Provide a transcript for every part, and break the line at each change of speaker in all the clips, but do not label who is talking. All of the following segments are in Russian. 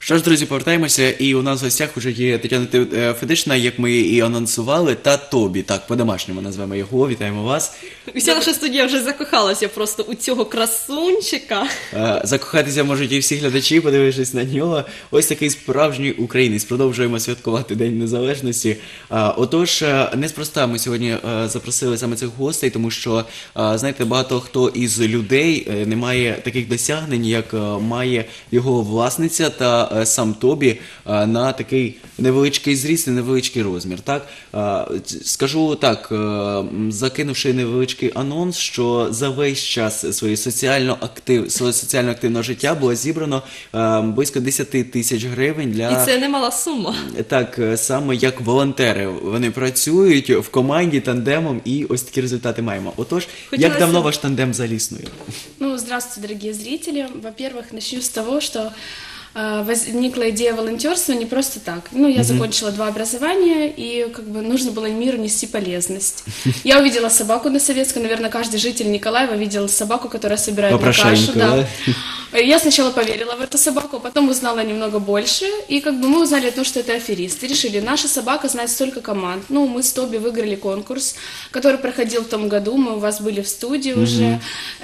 Що ж, друзі, повертаємося, і у нас в гостях вже є Тетяна Федишина, як ми і анонсували, та Тобі, так, по-домашньому назвемо його, вітаємо вас.
Вся наша студія вже закохалася просто у цього красунчика.
Закохатися можуть і всі глядачі, подивившись на нього. Ось такий справжній українець. Продовжуємо святкувати День Незалежності. Отож, неспроста ми сьогодні запросили саме цих гостей, тому що, знаєте, багато хто із людей не має таких досягнень, як має його власниця та сам Тобі на такий невеличкий зріст і невеличкий розмір. Так? Скажу так, закинувши невеличкий анонс, що за весь час свого соціально активного життя було зібрано близько 10 тисяч гривень для...
І це немала сума.
Так, саме як волонтери. Вони працюють в команді, тандемом, і ось такі результати маємо. Отож, як давно ваш тандем взагалі існує?
Ну, здравствуйте, дорогие зрители. Во-первых, начну с того, что возникла идея волонтерства не просто так. Ну, я закончила 2 образования, и как бы нужно было миру нести полезность. Я увидела собаку на Советской, наверное, каждый житель Николаева видел собаку, которая собирает на кашу. Да. Я сначала поверила в эту собаку, потом узнала немного больше, и как бы мы узнали о том, что это аферист. И решили, наша собака знает столько команд. Ну, мы с Тоби выиграли конкурс, который проходил в том году, мы у вас были в студии уже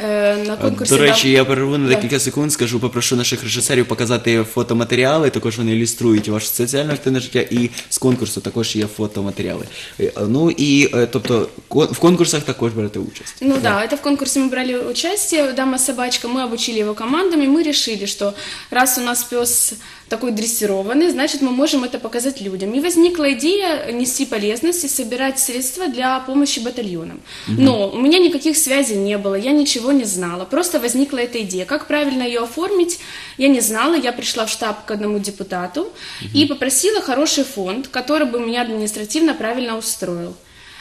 на конкурсе.
До речі, я перерву на декілька секунд, скажу, попрошу наших режисерів показати фотоматеріали, також вони ілюструють ваше соціально активне життя, і з конкурсу також є фотоматеріали. Ну і, тобто, в конкурсах також берете участь.
Ну да, это в конкурсе мы брали участие, дама-собачка, мы обучили его командам, и мы решили, что раз у нас пес такой дрессированный, значит, мы можем это показать людям. И возникла идея нести полезность и собирать средства для помощи батальонам. Но у меня никаких связей не было, я ничего не знала, просто возникла эта идея. Как правильно ее оформить, я не знала, я пришла в штаб к одному депутату и попросила хороший фонд, который бы меня административно правильно устроил.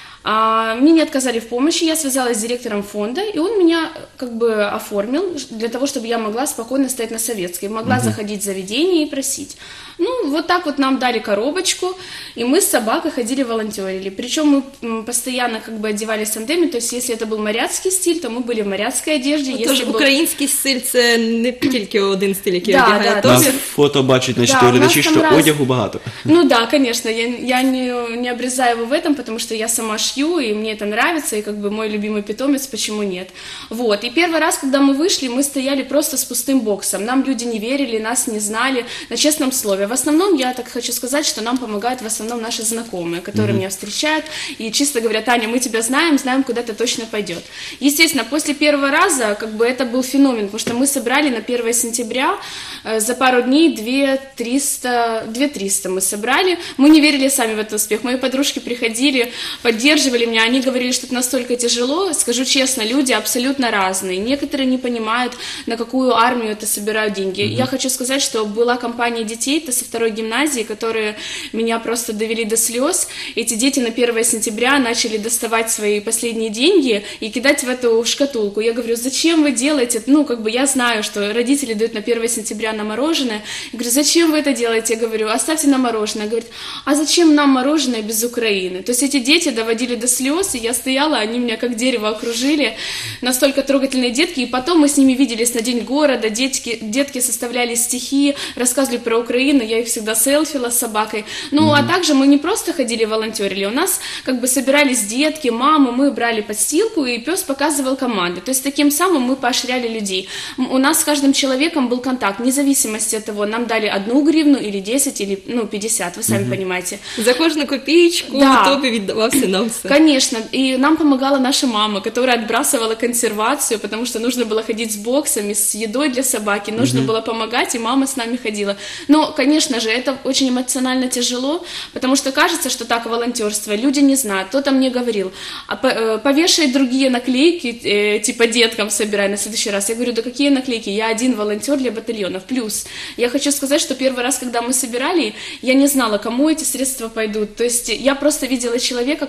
Мне не отказали в помощи, я связалась с директором фонда, и он меня как бы оформил для того, чтобы я могла спокойно стоять на Советской, могла заходить в заведение и просить. Ну, вот так вот нам дали коробочку, и мы с собакой ходили волонтерили. Причем мы постоянно как бы одевались в тандеме, то есть если это был моряцкий стиль, то мы были в моряцкой одежде.
Тож український стиль – це не тільки один стиль, який одягає Тобі.
Нас фото бачать, значить, глядачі, що одягу багато.
Ну да, конечно, я не обрезаю его в этом, потому что я сама шью, и мне это нравится, и как бы мой любимый питомец, почему нет. Вот, и первый раз, когда мы вышли, мы стояли просто с пустым боксом, нам люди не верили, нас не знали, на честном слове. В основном, я так хочу сказать, что нам помогают в основном наши знакомые, которые меня встречают и чисто говорят: Аня, мы тебя знаем, куда ты точно пойдет. Естественно, после первого раза, как бы это был феномен, потому что мы собрали на 1 сентября за пару дней 2300 мы собрали. Мы не верили сами в этот успех. Мои подружки приходили, поддерживали меня, они говорили, что это настолько тяжело. Скажу честно, люди абсолютно разные. Некоторые не понимают, на какую армию это собирают деньги. Я хочу сказать, что была компания детей, это со 2-й гимназии, которые меня просто довели до слез. Эти дети на 1 сентября начали доставать свои последние деньги и кидать в эту шкатулку. Я говорю: зачем вы делаете? Ну, как бы я знаю, что родители дают на 1 сентября на мороженое. Я говорю: зачем вы это делаете? Я говорю: оставьте нам мороженое. Говорит: а зачем нам мороженое без Украины? То есть эти дети доводили до слез, и я стояла, они меня как дерево окружили. Настолько трогательные детки. И потом мы с ними виделись на День города, детки составляли стихи, рассказывали про Украину, я их всегда селфила с собакой. Ну, а также мы не просто ходили волонтерили, у нас как бы собирались детки, мамы, мы брали подстилку, и пес показывал команды. То есть таким самым мы поощряли людей. У нас с каждым человеком был контакт, вне зависимости от того, нам дали 1 гривну или 10, или 50, вы сами понимаете.
За кожну копеечку Тобі віддавався нам все.
Конечно, и нам помогала наша мама, которая отбрасывала консервацию, потому что нужно было ходить с боксами, с едой для собаки, нужно было помогать, и мама с нами ходила. Но, конечно же, это очень эмоционально тяжело, потому что кажется, что так волонтерство, люди не знают. Кто-то мне говорил: повешай другие наклейки, типа деткам собирай на следующий раз. Я говорю: да какие наклейки, я один волонтер для батальонов. Плюс, я хочу сказать, что первый раз, когда мы собирали, я не знала, кому эти средства пойдут. То есть я просто видела человека, который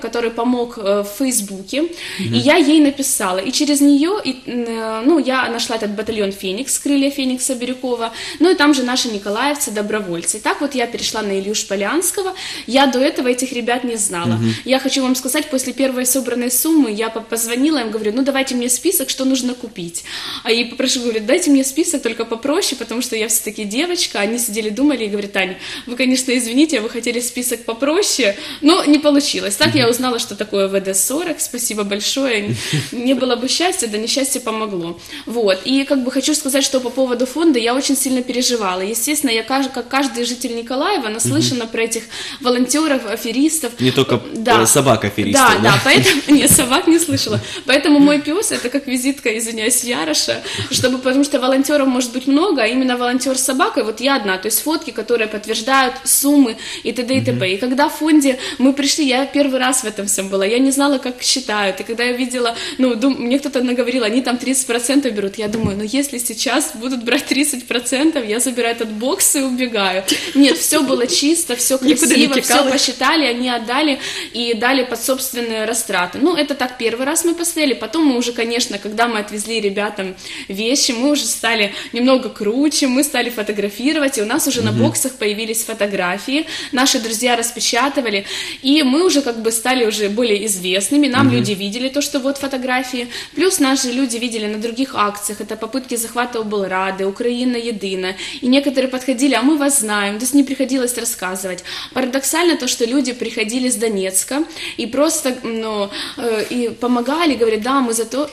помог в Фейсбуке, и я ей написала. И через нее, я нашла этот батальон «Феникс», крылья Феникса Бирюкова, ну и там же наши николаевцы, добровольцы. И так вот я перешла на Илью Шполянского. Я до этого этих ребят не знала. Я хочу вам сказать, после первой собранной суммы я позвонила им, говорю, ну давайте мне список, что нужно купить. А ей попрошу, говорю, дайте мне список только попроще, потому что я все-таки девочка. Они сидели, думали и говорят, Таня, вы, конечно, извините, вы хотели список попроще, но не получилось. Так я узнала, что такое ВД-40, спасибо большое. Не было бы счастья, да несчастье помогло. Вот. И как бы хочу сказать, что по поводу фонда я очень сильно переживала. Естественно, я как каждый житель Николаева наслышана про этих волонтеров, аферистов.
Не только собак аферистов.
Да, поэтому нет, собак не слышала. Поэтому мой пес это как визитка, извиняюсь, Яроша, потому что волонтеров может быть много, а именно волонтер с собакой, вот я одна, то есть фотки, которые подтверждают суммы и т.д. и т.п. И когда в фонде мы пришли, я первый раз в этом всем была, я не знала, как считают, и когда я видела, мне кто-то наговорил, они там 30% берут, я думаю, если сейчас будут брать 30%, я забираю этот бокс и убегаю. Нет, все было чисто, все красиво, все посчитали, они отдали и дали под собственные растраты. Это так первый раз мы постояли, потом мы уже, конечно, когда мы отвезли ребятам вещи, мы уже стали немного круче, мы стали фотографировать, и у нас уже на боксах появились фотографии, наши друзья распечатывали, и мы уже как бы стали уже более известными, нам люди видели то, что вот фотографии, плюс наши люди видели на других акциях, это попытки захвата облрады, Украина едина, и некоторые подходили, а мы вас знаем, то есть не приходилось рассказывать. Парадоксально то, что люди приходили с Донецка и просто, и помогали, говорят, да,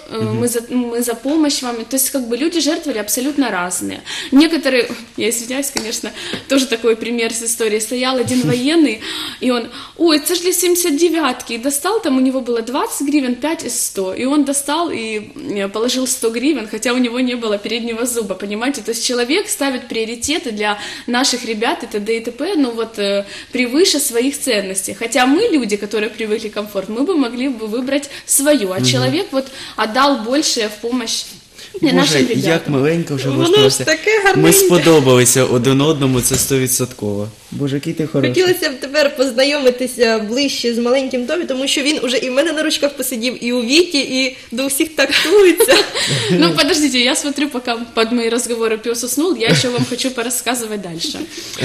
мы за помощь вам, то есть как бы люди жертвовали абсолютно разные. Некоторые, я извиняюсь, конечно, тоже такой пример с историей, стоял один военный, и он, это же 79-ки, и достал, там у него было 20 гривен, 5 из 100, и он достал и положил 100 гривен, хотя у него не было переднего зуба, понимаете, то есть человек ставит приоритеты для наших ребят и т.д. и т.п., превыше своих ценностей, хотя мы, люди, которые привыкли к комфорту, мы бы могли бы выбрать свою, а человек отдал больше в помощь
Боже, як миленько вже
Воно ж
влаштувався.
таке гарненьке.
Ми сподобалися один одному, це 100%. Боже, який ти хороший.
Хотілося б тепер познайомитися ближче з маленьким Томі, тому що він уже і в мене на ручках посидів, і у Віті, і до всіх тактується.
Подождите, я смотрю, пока под мои разговоры пес уснул, я еще вам хочу порассказывать дальше.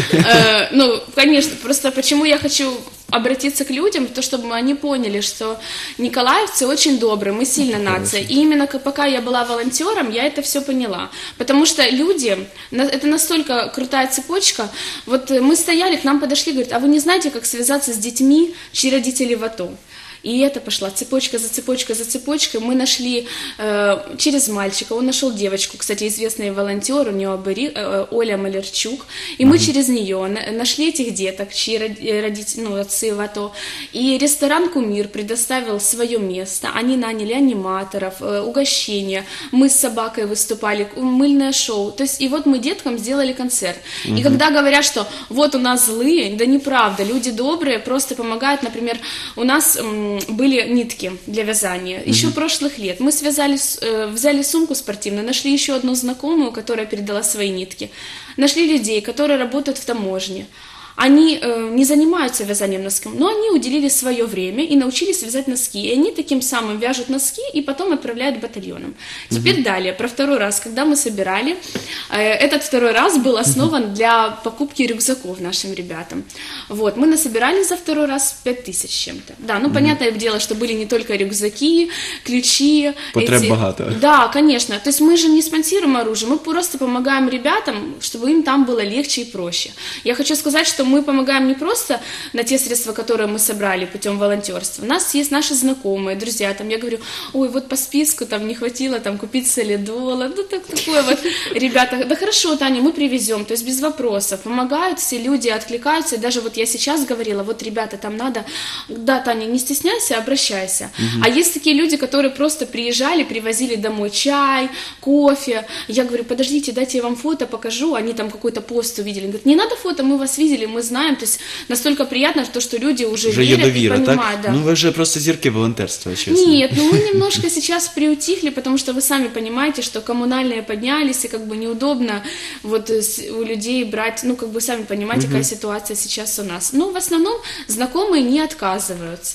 Конечно, просто почему я хочу обратиться к людям, то чтобы они поняли, что николаевцы очень добрые, мы сильная нация. И именно пока я была волонтером, я это все поняла. Потому что люди, это настолько крутая цепочка. Вот мы стояли, к нам подошли, говорят, а вы не знаете, как связаться с детьми, чьи родители в АТО? И это пошла цепочка за цепочкой за цепочкой. Мы нашли через мальчика, он нашел девочку, кстати, известный волонтер, у нее Оля Малярчук, и мы через нее нашли этих деток, чьи родители, отцы в АТО. И ресторан «Кумир» предоставил свое место, они наняли аниматоров, угощения, мы с собакой выступали, мыльное шоу, то есть и вот мы деткам сделали концерт. И когда говорят, что вот у нас злые, да неправда, люди добрые, просто помогают, например, у нас были нитки для вязания. Еще прошлых лет мы взяли сумку спортивную, нашли еще одну знакомую, которая передала свои нитки. Нашли людей, которые работают в таможне. Они не занимаются вязанием носков, но они уделили свое время и научились вязать носки. И они таким самым вяжут носки и потом отправляют батальонам. Теперь далее, про второй раз, когда мы собирали, этот второй раз был основан для покупки рюкзаков нашим ребятам. Вот, мы насобирали за второй раз 5000 с чем-то. Да, понятное дело, что были не только рюкзаки, ключи.
Потреб багато.
Да, конечно. То есть мы же не спонсируем оружие, мы просто помогаем ребятам, чтобы им там было легче и проще. Я хочу сказать, что мы помогаем не просто на те средства, которые мы собрали путем волонтерства. У нас есть наши знакомые, друзья. Я говорю, вот по списку не хватило купить солидола. Такое вот. Ребята, да хорошо, Таня, мы привезем. То есть без вопросов. Помогают все люди, откликаются. И даже вот я сейчас говорила, вот, ребята, там надо... Да, Таня, не стесняйся, обращайся. А есть такие люди, которые просто приезжали, привозили домой чай, кофе. Я говорю, подождите, дайте я вам фото покажу. Они там какой-то пост увидели. Говорят, не надо фото, мы вас видели, мы знаем. То есть настолько приятно, что люди уже верят и понимают.
Так? Да. Вы же просто зірки волонтерства, честно.
Нет, мы немножко сейчас приутихли, потому что вы сами понимаете, что коммунальные поднялись, и неудобно вот у людей брать, сами понимаете, какая ситуация сейчас у нас. Но в основном знакомые не отказываются.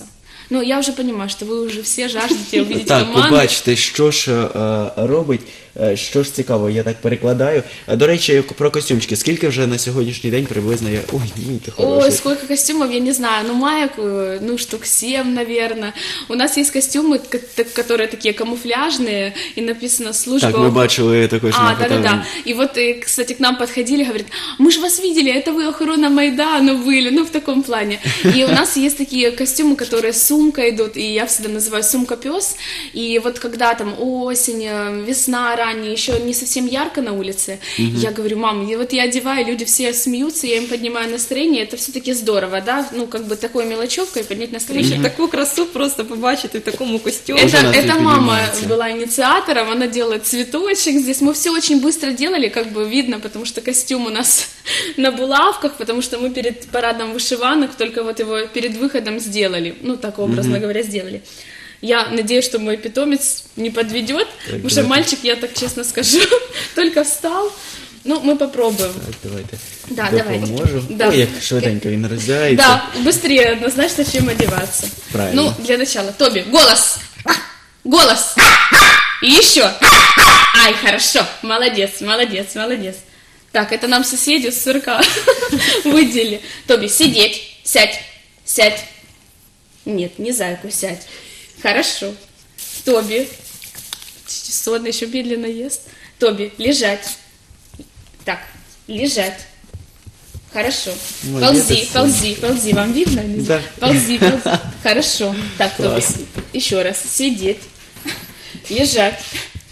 Ну, я уже понимаю, что вы уже все жаждете увидеть
Так,
команду.
побачите, що ж робить, що ж цікаво, я так перекладаю. До речі, про костюмчики. Скільки вже на сьогоднішній день приблизно є? Ой, ні, ти
Ой,
хороший.
сколько костюмов, я не знаю, ну маек, ну штук 7, наверное. У нас есть костюмы, которые такие камуфляжные, и написано «Служба».
Так, ми бачили також на
да. И вот, кстати, к нам подходили, говорят, мы же вас видели, это вы охрана Майдану были, ну в таком плане. И у нас есть такие костюмы, которые с сумкой идут, и я всегда называю сумка-пес. И вот когда там осень, весна ранняя, еще не совсем ярко на улице, я говорю, мам, и вот я одеваю, люди все смеются, я им поднимаю настроение, это все-таки здорово, да, ну как бы такой мелочевкой поднять настроение.
Таку красу просто побачити в такому костюмі.
Уже настрой
Это мама
поднимается.
была инициатором, она делает цветочек здесь. Мы все очень быстро делали, как бы видно, потому что костюм у нас на булавках, потому что мы перед парадом вышиванок только вот его перед выходом сделали. Ну, так образно говоря, сделали. Я надеюсь, что мой питомец не подведет, потому что мальчик, я так честно скажу, только встал. Ну, мы попробуем.
Так, давайте
Да,
допоможу.
давайте. Да.
Ой, як швиденько він роздягається.
Да, быстрее однозначно, чем одеваться.
Правильно.
Ну, для начала. Тоби, голос! Голос! И еще! Ай, хорошо! Молодец, молодец, молодец. Так, это нам соседи с сурка выделили. Тоби, сидеть, сядь, сядь. Нет, не зайку, сядь. Хорошо. Тоби, сонный еще медленно ест. Тоби, лежать. Так, лежать. Хорошо.
Молодец,
Ползи,
сон.
ползи, ползи. Вам видно?
Да.
Ползи, ползи. Хорошо. Так, Тоби,
Класс.
еще раз. Сидеть. Лежать.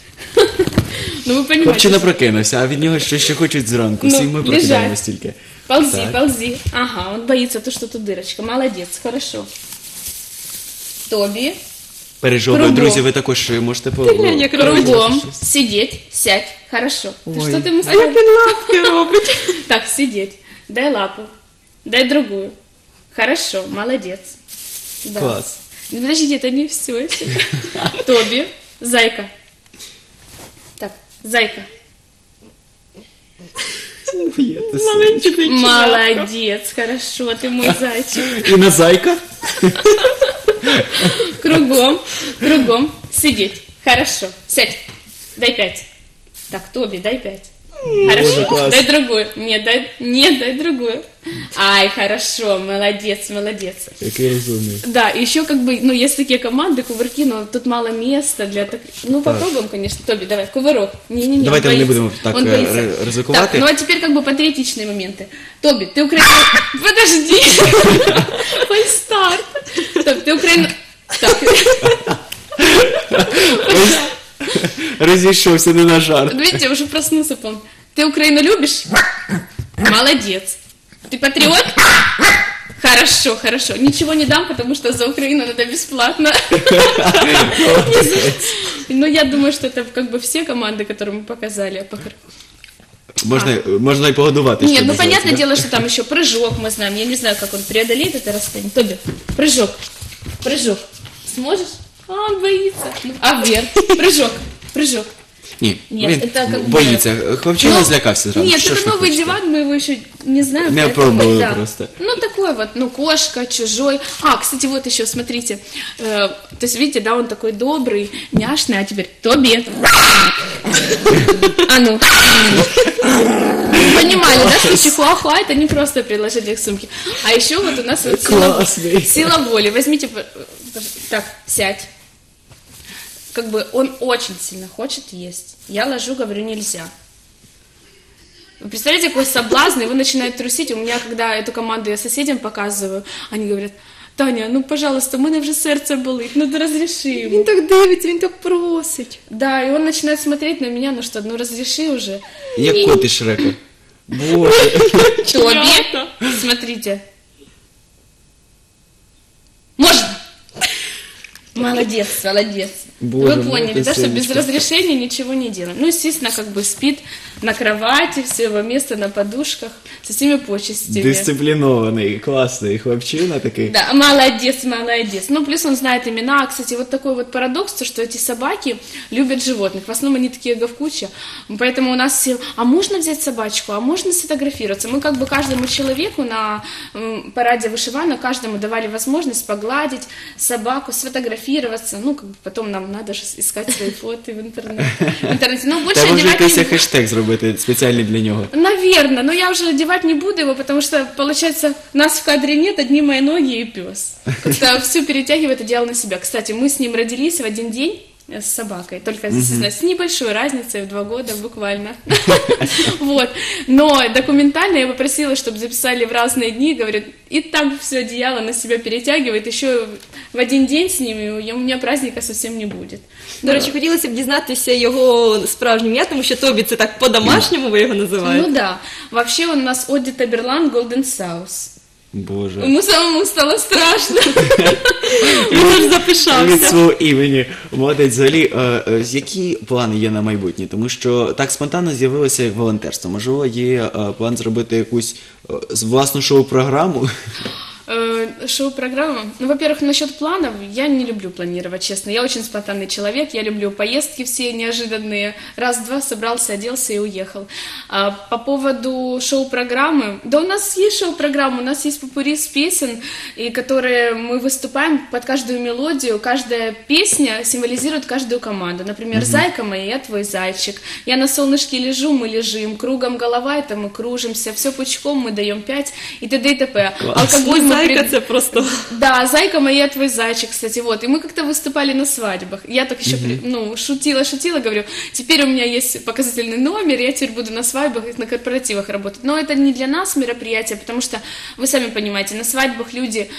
Ну, вы
Хлопчина
понимаете.
прокинувся, а від нього щось ще хочуть зранку.
Ну,
Всі ми
лежать.
прокидаємось тільки.
Ползи,
Так.
ползи. Ага, он боится, то, что тут дырочка. Молодец, хорошо. Тоби.
Пережовую.
Кругом.
Друзі, ви також можете
глянь, як
Кругом. Сидеть, сядь. Хорошо. Ты
Ой.
что ты ему
А як він лапки робить?
Так, сидеть. Дай лапу. Дай другую. Хорошо, молодец. Да.
Класс.
Ну, подождите, это не все еще. Тоби, зайка. Так, зайка. Молодец, хорошо, ты мой зайчик.
І на зайка?
Кругом, кругом, сидеть. Хорошо, сядь. Дай 5. Так, Тоби, дай 5. Хорошо,
класс.
дай другую. Нет, дай другую. Ай, хорошо, молодец, молодец.
Який розумний.
Да, и еще как бы, ну, есть такие команды, кувырки, но тут мало места для так. Ну, попробуем, конечно. Тоби, давай, кувырок. Не-не-не,
Давайте
он
не
боится.
будем так,
Он боится.
ризикувати.
Так, ну а теперь как бы патриотичные моменты. Тоби, ты Украина... Подожди! Фальстарт! Так, ты Украина... Так,
Розійшовся не на жарт.
видите, уже проснулся, помню. Ты Украину любишь? Молодец. Ты патриот? Хорошо, хорошо. Ничего не дам, потому что за Украину надо бесплатно. Но я думаю, что это как бы все команды, которые мы показали.
Можна і погодувати.
Нет,
що
ну
називається,
понятное
да?
дело, что там еще прыжок мы знаем. Я не знаю, как он преодолеет это расстояние. Тоби, прыжок. Прыжок. Сможешь? А, он боится. Ну, а вверх. Прыжок. Прыжок.
Ні,
Нет,
він
это как бы-
боїться. Хлопчина
Ну,
злякався зразу.
Нет,
Що ж
это
ви
новый
хочете?
диван, мы его еще не знаем.
Не
поэтому,
пробовали
да.
просто.
Ну, такой вот, ну, кошка, чужой. А, кстати, вот еще, смотрите. То есть, видите, да, он такой добрый, няшный, а теперь Тоби. А ну. Вы понимали, да, что чихуахуа это не просто предложение к сумке. А еще вот у нас вот
Классный.
сила воли. Возьмите, так, сядь. Как бы он очень сильно хочет есть. Я ложу, говорю, нельзя. Вы представляете, какой соблазн, и вы начинаете трусить. У меня, когда эту команду я соседям показываю, они говорят, Таня, ну, пожалуйста, у мене вже серце болить, ну, да разреши ему.
Він так дивиться, він так просить.
Да, и он начинает смотреть на меня, ну что, ну разреши уже.
Як
И-
кот із Шрека. Боже.
Тоби, смотрите. Можно? Молодец, молодец.
Боже
Вы
мой,
поняли,
это
да, что без
Сонечка.
разрешения ничего не делаем. Ну, естественно, как бы спит на кровати, все его место на подушках, со всеми почестями.
Дисциплінований, класний хлопчина такий.
Да, молодец, молодец. Ну, плюс он знает имена. Кстати, вот такой вот парадокс, то, что эти собаки любят животных. В основном они такие говкучие. Поэтому у нас все, а можно взять собачку, а можно сфотографироваться? Мы как бы каждому человеку на параде вышиванок, каждому давали возможность погладить собаку, сфотографироваться. Ну, как бы потом нам надо же искать свои фото в интернете. Ну, больше
Та може
одевать
якийсь
не буду.
хештег зробити спеціальний для нього.
Наверное, но я уже одевать не буду его, потому что, получается, нас в кадре нет, одни мои ноги и пес. Как-то все перетягивает одеяло на себя. Кстати, мы с ним родились в один день с собакой, только, естественно, с небольшой разницей в 2 года буквально. Вот. Но документально я попросила, чтобы записали в разные дни, говорят, и так все одеяло на себя перетягивает, еще в один день с ними, и у меня праздника совсем не будет.
До речі, хотілося б дізнатися його справжнє ім'я, тому що Тобі це так по-домашньому ви його називаєте.
Ну да. Вообще он у нас Одди Таберланд Голден Саус.
Боже.
Ему самому стало страшно.
Він ж
Від
запишався.
свого імені. Молодець. Взагалі, які плани є на майбутнє? Тому що так спонтанно з'явилося як волонтерство. Можливо, є план зробити якусь власну шоу-програму?
Шоу-программа. Ну, во-первых, насчет планов, я не люблю планировать, честно. Я очень спонтанный человек, я люблю поездки все неожиданные. Раз-два собрался, оделся и уехал. А по поводу шоу-программы, да у нас есть шоу-программа, у нас есть попурри с песен, и которые мы выступаем под каждую мелодию, каждая песня символизирует каждую команду. Например, «Зайка моя, я твой зайчик», «Я на солнышке лежу, мы лежим», «Кругом голова, это мы кружимся», «Все пучком, мы даем 5» и т.д. и т.п. Алкоголь мы
Зайка це просто...
Да, «Зайка моя, твой зайчик», кстати, вот. И мы как-то выступали на свадьбах. Я так еще, шутила, говорю, теперь у меня есть показательный номер, я теперь буду на свадьбах и на корпоративах работать. Но это не для нас мероприятие, потому что, вы сами понимаете, на свадьбах люди...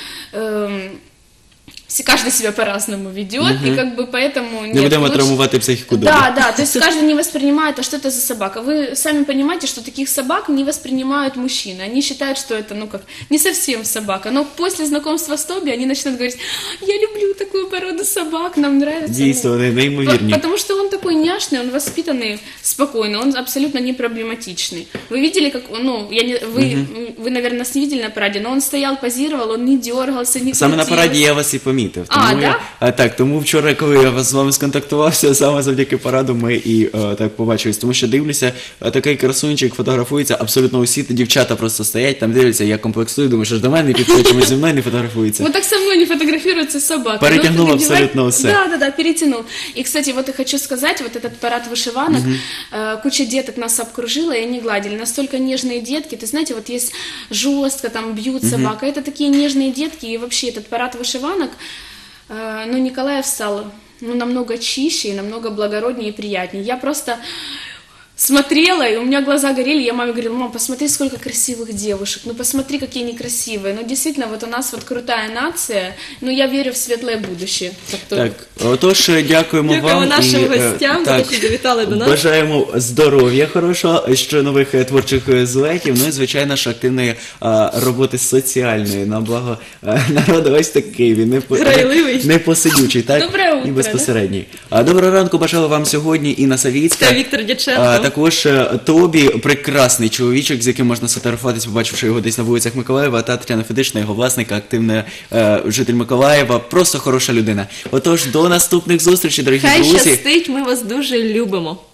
каждый себя по-разному ведет, и как бы поэтому...
Не будемо травмувати психіку дома.
Да, то есть каждый не воспринимает, а что это за собака. Вы сами понимаете, что таких собак не воспринимают мужчины. Они считают, что это, не совсем собака. Но после знакомства с Тоби они начинают говорить, я люблю такую породу собак, нам нравится.
Дійсно, вони неймовірні.
Потому что он такой няшный, он воспитанный, спокойный, он абсолютно не проблематичный. Вы видели, как, вы, наверное, нас не видели на параде, но он стоял, позировал, он не дергался, не
Саме на
крутился.
параді я вас і помітив.
Да?
Так, тому вчора, коли я з вами сконтактувався, саме завдяки параду ми і так побачились. Тому що дивлюся, такий красунчик фотографується, абсолютно усі дівчата просто стоять, там дивляться, я комплексую, думаю, що ж до мене не підходить, чомусь зі мною не фотографується.
Вот так со мной не фотографируется собака.
Перетянул
Ну,
абсолютно все.
Да, перетянул. И, кстати, вот я хочу сказать, вот этот парад вышиванок, куча деток нас обкружила, и они гладили. Настолько нежные детки, ты знаете, вот есть жестко, там бьют собака, это такие нежные детки, и вообще этот парад вышиванок, Николаев стал намного чище, и намного благороднее и приятнее. Я просто смотрела, и у меня глаза горели, я маме говорила, мам, посмотри, сколько красивых девушек, посмотри, какие они красивые. Действительно, вот у нас вот крутая нация, я верю в светлое будущее.
Так, отож, дякуємо вам.
Дякуємо нашим
і,
гостям за те, що завітали до нас.
Бажаємо здоров'я хорошого, ще нових творчих злетів, ну і, звичайно ж, активної роботи соціальної на благо народу. Ось такий він,
Грайливий.
непосидючий, так?
Доброе утро,
І безпосередній. Доброго ранку бажали вам сьогодні Інна Савіцька.
Та Віктор Дяченко.
Також Тобі, прекрасний чоловічок, з яким можна сфотографуватись, побачивши його десь на вулицях Миколаєва, та Тетяна Федишина, його власника, активна житель Миколаєва, просто хороша людина. Отож, до наступних зустрічей, дорогі
Хай
друзі.
щастить, ми вас дуже любимо.